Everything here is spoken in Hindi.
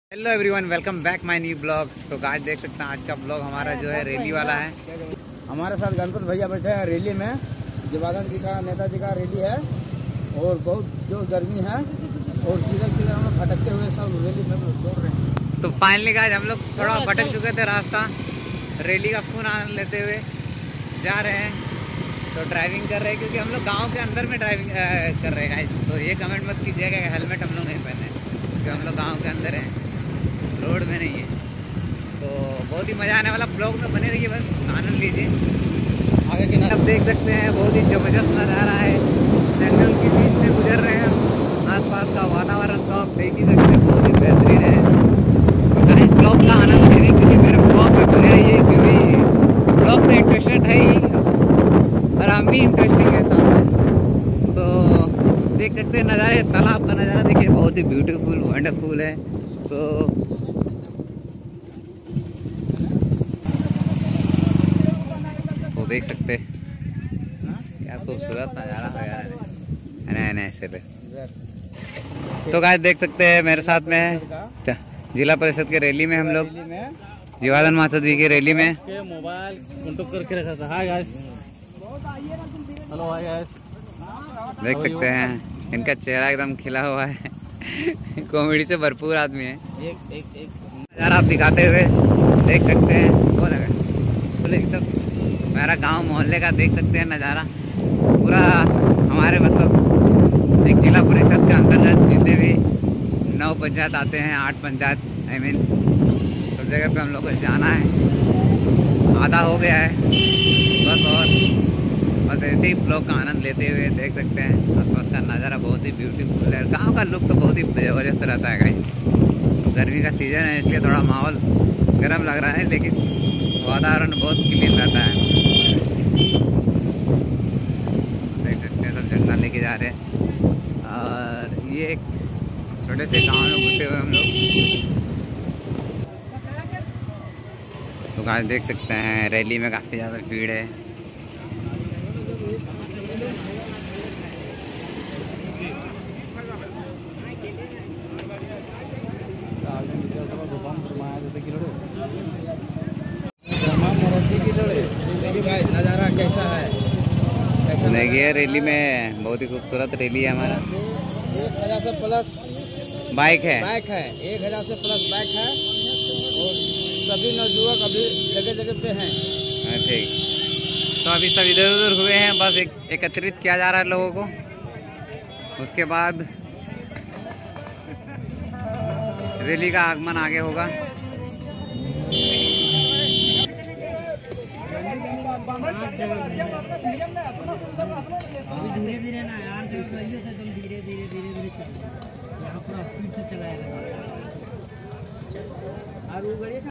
Hello everyone, welcome back my new blog. तो आज देख सकते हैं आज का ब्लॉग हमारा जो है रैली वाला है। हमारे साथ गणपत भैया बैठे हैं रैली में। जवादन जी का, नेताजी का रैली है और बहुत जो गर्मी है और किधर किधर हम लोग भटकते हुए सब रैली में दौड़ रहे हैं। तो फाइनली आज हम लोग थोड़ा भटक चुके थे रास्ता, रैली का फोन आनंद लेते हुए जा रहे हैं। तो ड्राइविंग कर रहे हैं क्योंकि हम लोग गाँव के अंदर में ड्राइविंग कर रहे हैं। तो ये कमेंट मत कीजिएगा कि हेलमेट हम लोग नहीं पहने, क्योंकि हम लोग गाँव के अंदर हैं, रोड में नहीं है। तो बहुत ही मज़ा आने वाला, ब्लॉग में बने रहिए, बस आनंद लीजिए। आगे के आप देख सकते हैं बहुत ही ज़बरदस्त नज़ारा है, जंगल के बीच से गुजर रहे हैं। आसपास का वातावरण तो आप देख ही सकते हैं, बहुत ही बेहतरीन है। तो इस ब्लॉग का आनंद लेने के लिए मेरे ब्लॉग में बने रहिए, क्योंकि ब्लॉग में इंटरेस्टेड है ही और हम भी इंटरेस्टिंग है सामने। तो देख सकते हैं नज़ारे, तालाब का नज़ारा देखिए, बहुत ही ब्यूटीफुल वंडरफुल है। तो देख सकते क्या खूबसूरत नज़ारा है ऐसे पे। तो गाइस देख सकते हैं मेरे साथ में है जिला परिषद के रैली में, हम लोग जीवादन माथुर जी की रैली में मोबाइल कॉन्टेक्ट करके रखा था। Hi guys, hello hi guys. देख सकते हैं इनका चेहरा एकदम खिला हुआ है कॉमेडी से भरपूर आदमी है। एक नज़ारा आप दिखाते हुए देख सकते हैं, वो लगा बोले एकदम मेरा गांव मोहल्ले का देख सकते हैं नज़ारा पूरा। हमारे मतलब एक जिला परिषद के अंतर्गत जितने भी 9 पंचायत आते हैं, 8 पंचायत सब जगह पे हम लोग को जाना है। आधा हो गया है बस ऐसे ही ब्लॉग का आनंद लेते हुए देख सकते हैं आसपास का नज़ारा, बहुत ही ब्यूटीफुल है। गाँव का लुक तो बहुत ही ज़बरदस्त रहता है गाइस। गर्मी का सीज़न है इसलिए थोड़ा माहौल गर्म लग रहा है, लेकिन वातावरण बहुत क्लीन रहता है। देख सकते हैं सब झंडा लेके जा रहे हैं और ये एक छोटे से गांव में घुसे हुए हम लोग। तो गाइस देख सकते हैं रैली में काफ़ी ज़्यादा भीड़ है। नज़ारा कैसा है? देखिए रैली में बहुत ही खूबसूरत रैली है हमारा। 1000 से प्लस बाइक है 1000 से प्लस बाइक है और सभी नौजुवक अभी जगह जगह पे हैं। ठीक, तो अभी सब इधर उधर हुए हैं, बस एकत्रित किया जा रहा है लोगों को। उसके बाद रैली का आगमन आगे होगा। धीरे धीरे ना यार, धीरे धीरे यहाँ पर स्पीड से चलाएगा।